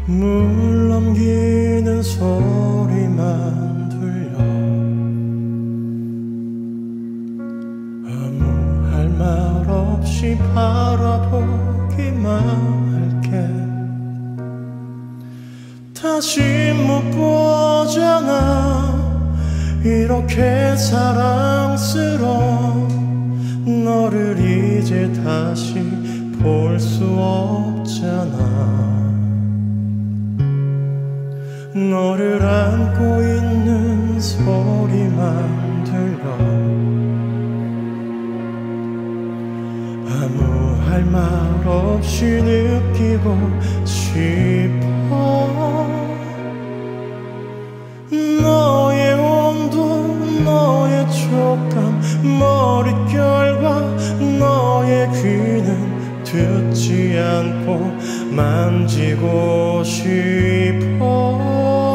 물 넘기는 소리만 들려 아무 할 말 없이 바라보기만 할게. 다시 못 보잖아 이렇게 사랑스러운 너를 이제 다시 볼 수 없잖아. 너를 안고 있는 소리만 들려 아무 할 말 없이 느끼고 싶어. 너의 온도 너의 촉감 머릿결과 너의 귀는 듣지 않고 만지고 싶어.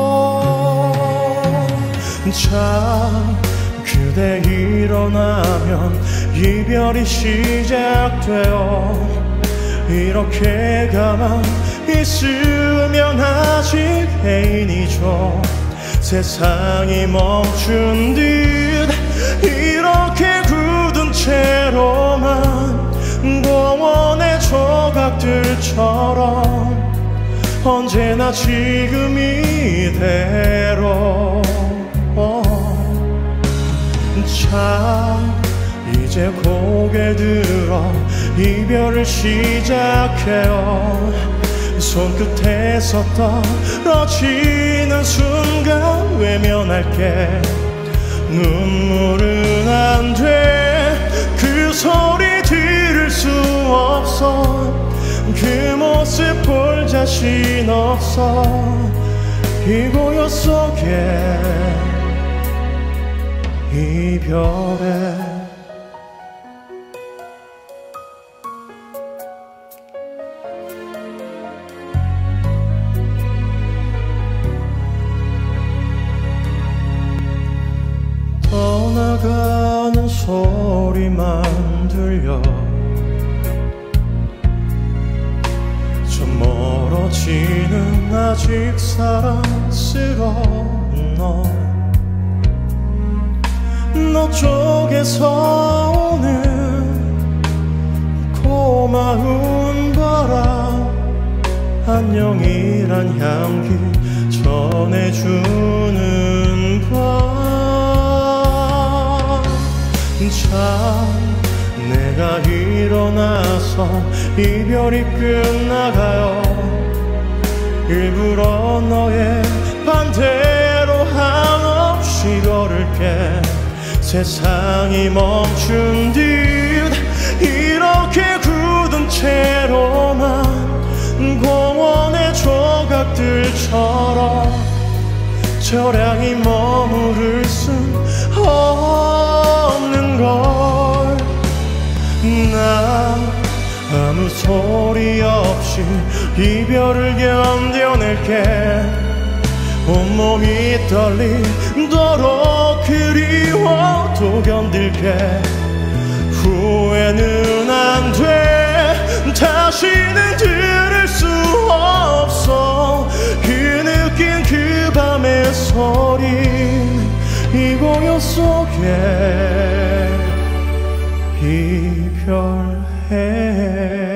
자 그대 일어나면 이별이 시작돼요. 이렇게 가만 있으면 아직 애인이죠. 세상이 멈춘 듯 이렇게 굳은 채로만 공원의 조각들처럼 언제나 지금 이대로. 자 이제 고개 들어 이별을 시작해요. 손끝에서 떨어지는 순간 외면할게. 눈물은 안 돼. 그 소리 들을 수 없어. 그 모습 볼 자신 없어. 이 고요 속에 이별에 떠나가는 소리만 들려 좀 멀어지는 아직 사랑스러운 너 쪽에서 오는 고마운 바람 안녕이란 향기 전해주는 밤. 참 내가 일어나서 이별이 끝나가요. 일부러 너의 반대로 한없이 걸을게. 세상이 멈춘 듯 이렇게 굳은 채로만 공원의 조각들처럼 저량이 머무를 순 없는 걸. 나 아무 소리 없이 이별을 견뎌낼게. 온몸이 떨리도록 그리워도 견딜게. 후회는 안 돼. 다시는 들을 수 없어. 그 느낀 그 밤의 소리 이 고요 속에 이별해.